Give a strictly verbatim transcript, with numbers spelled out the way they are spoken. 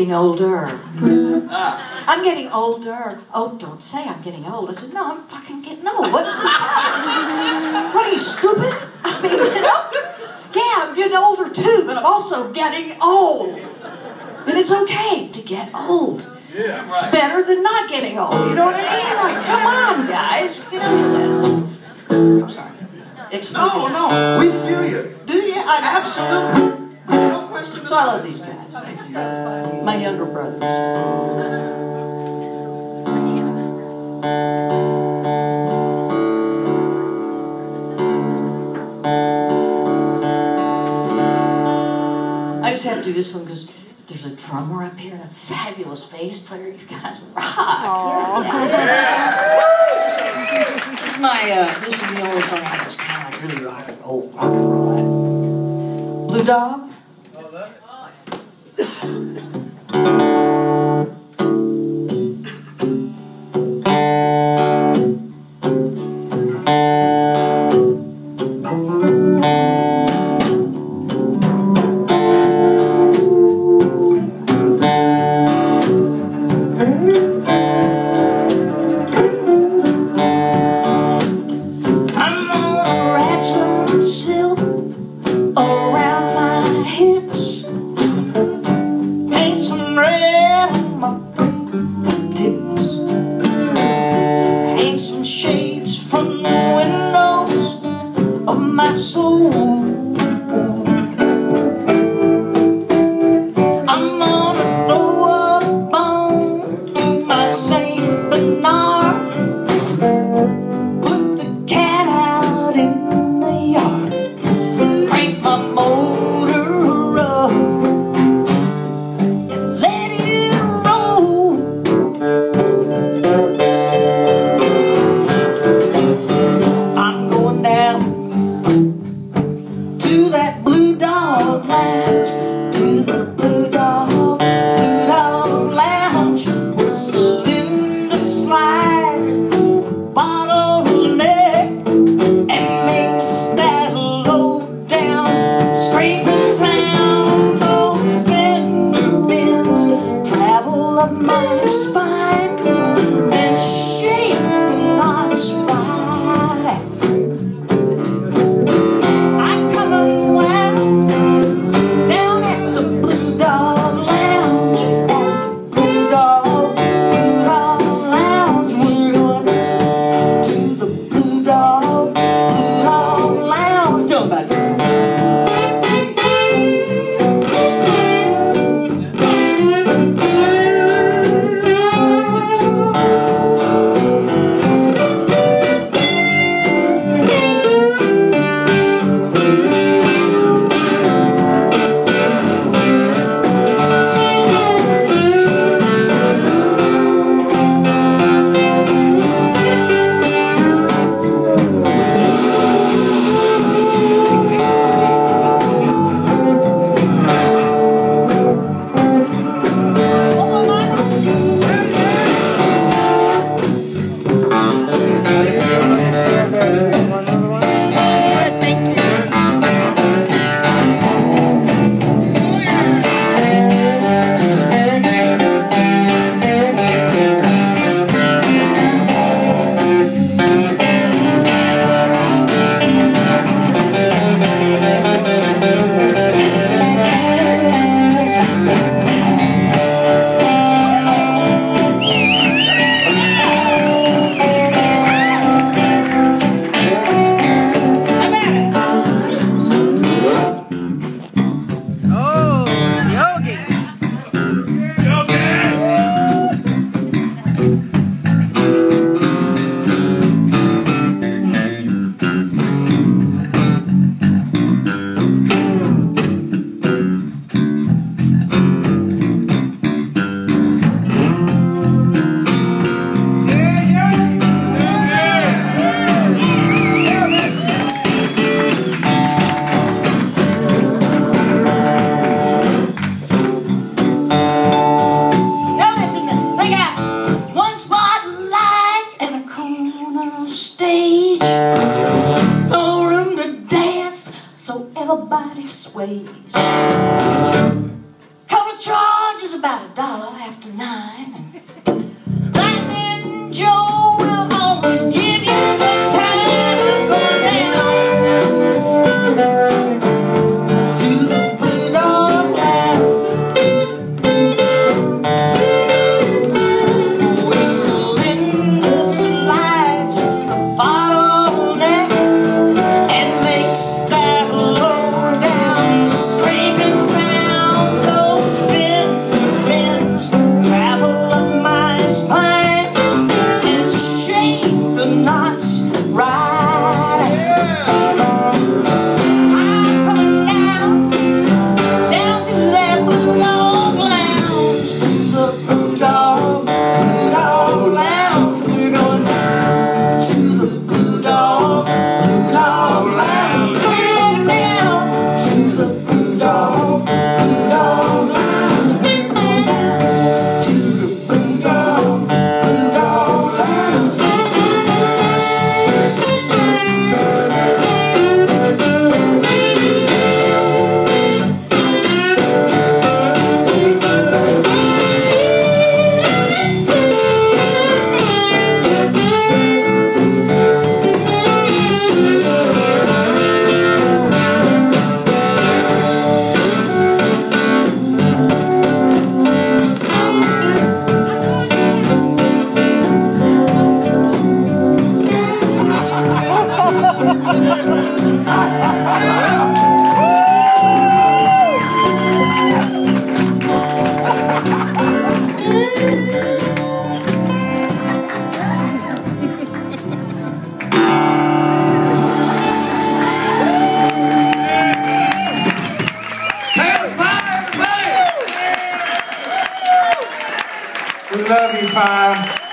getting older. I'm getting older. Oh, don't say I'm getting old. I said, no, I'm fucking getting old. What's What are you, stupid? I mean, you know? Yeah, I'm getting older too, but I'm also getting old. And it's okay to get old. Yeah, right. It's better than not getting old. You know what I mean? Like, come on, guys. Get into that. I'm sorry. No, no, we feel you. Do you? I, Absolutely. No question. So I love these guys. My younger brothers. I just have to do this one because there's a drummer up here and a fabulous bass player. You guys rock. This is my, uh, this is the only song I that's kind of like really rock and roll, rock and roll. Blue Dog? I love it. Roll. got a dollar after nine. And Lightning Joe will always give you some time. I'm going down to the Blue Dog Lounge, whistling the slides in the bottleneck, and makes that low down screaming sound. Those fender bends travel up my spine and shake the knots right out. I'm coming down, down to that Blue Dog Lounge, to the Blue Dog, Blue Dog Lounge. We're going to the Blue Dog, Blue Dog Lounge. We're going down to the Blue Dog, Blue Dog Lounge. We're going down to the Blue Dog, Blue Dog Lounge. We love you, Pie.